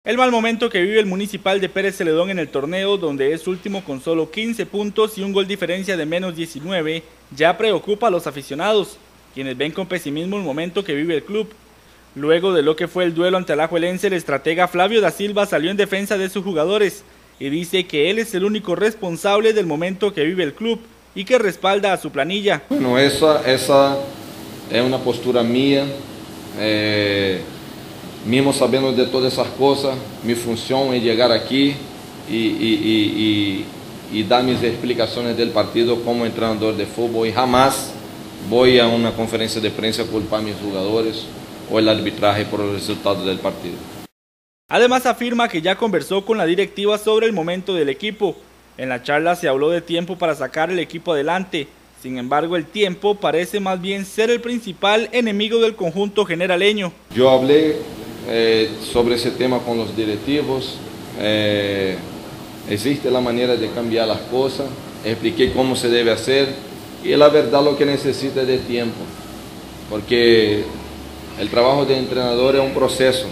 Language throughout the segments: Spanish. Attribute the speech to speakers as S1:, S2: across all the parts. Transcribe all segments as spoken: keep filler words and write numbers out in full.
S1: El mal momento que vive el Municipal de Pérez Celedón en el torneo, donde es último con solo quince puntos y un gol diferencia de menos diecinueve, ya preocupa a los aficionados, quienes ven con pesimismo el momento que vive el club. Luego de lo que fue el duelo ante Alajuelense, el estratega Flavio da Silva salió en defensa de sus jugadores y dice que él es el único responsable del momento que vive el club y que respalda a su planilla.
S2: Bueno, esa, esa es una postura mía. Eh... Mismo sabendo de todas esas cosas, mi función es llegar aquí y, y, y, y, y dar mis explicaciones del partido como entrenador de fútbol, y jamás voy a una conferencia de prensa a culpar a mis jugadores o el arbitraje por el resultado del partido.
S1: Además afirma que ya conversó con la directiva sobre el momento del equipo. En la charla se habló de tiempo para sacar el equipo adelante. Sin embargo, el tiempo parece más bien ser el principal enemigo del conjunto generaleño.
S2: Yo hablé Eh, sobre ese tema con los directivos, eh, existe la manera de cambiar las cosas, expliqué cómo se debe hacer y la verdad lo que necesita es de tiempo, porque el trabajo de entrenador es un proceso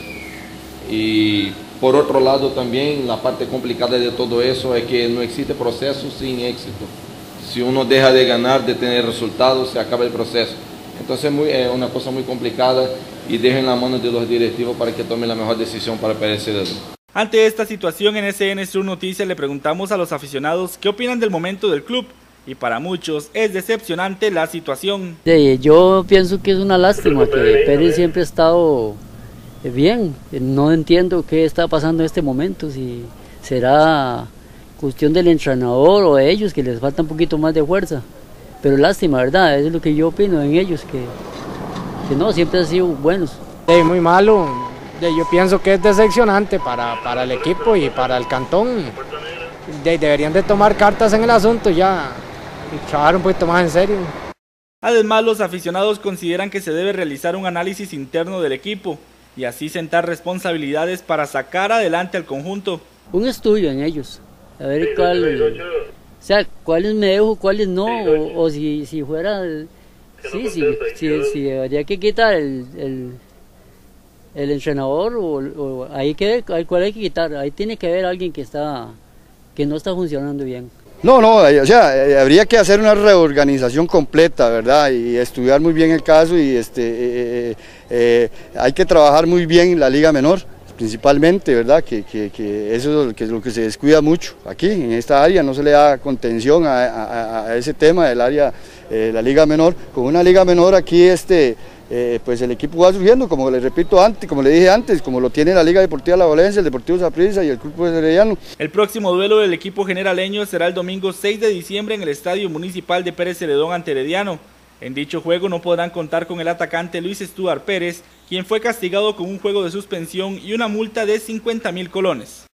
S2: y por otro lado también la parte complicada de todo eso es que no existe proceso sin éxito. Si uno deja de ganar, de tener resultados, se acaba el proceso. Entonces es, muy, es una cosa muy complicada y dejen la mano de los directivos para que tomen la mejor decisión para Pérez Celedón. Ante
S1: esta situación en S N Sur Noticias le preguntamos a los aficionados qué opinan del momento del club y para muchos es decepcionante la situación.
S3: Yo pienso que es una lástima que Pérez siempre ha estado bien, no entiendo qué está pasando en este momento, si será cuestión del entrenador o de ellos que les falta un poquito más de fuerza, pero lástima, ¿verdad? Eso es lo que yo opino en ellos, que que no, siempre han sido buenos.
S4: Sí, muy malo, yo pienso que es decepcionante para, para el equipo y para el cantón. De, deberían de tomar cartas en el asunto ya y trabajar un poquito más en serio.
S1: Además, los aficionados consideran que se debe realizar un análisis interno del equipo y así sentar responsabilidades para sacar adelante al conjunto.
S3: Un estudio en ellos, a ver cuál, o sea, cuáles me dejo, cuáles no, o, o si, si fuera... Sí, sí, sí, sí, habría que quitar el, el, el entrenador, o, o ahí que ver cuál hay que quitar, ahí tiene que haber alguien que está que no está funcionando bien.
S5: No, no, o sea, habría que hacer una reorganización completa, ¿verdad? Y estudiar muy bien el caso y este, eh, eh, hay que trabajar muy bien la Liga Menor, principalmente, ¿verdad? Que, que, que eso es lo que, lo que se descuida mucho aquí, en esta área, no se le da contención a, a, a ese tema del área, eh, la Liga Menor. Con una Liga Menor aquí, este, eh, pues el equipo va surgiendo, como le repito antes, como le dije antes, como lo tiene la Liga Deportiva Alajuelense, el Deportivo Saprissa y el Club Herediano.
S1: El próximo duelo del equipo generaleño será el domingo seis de diciembre en el Estadio Municipal de Pérez Celedón ante Herediano. En dicho juego no podrán contar con el atacante Luis Stuart Pérez, quien fue castigado con un juego de suspensión y una multa de cincuenta mil colones.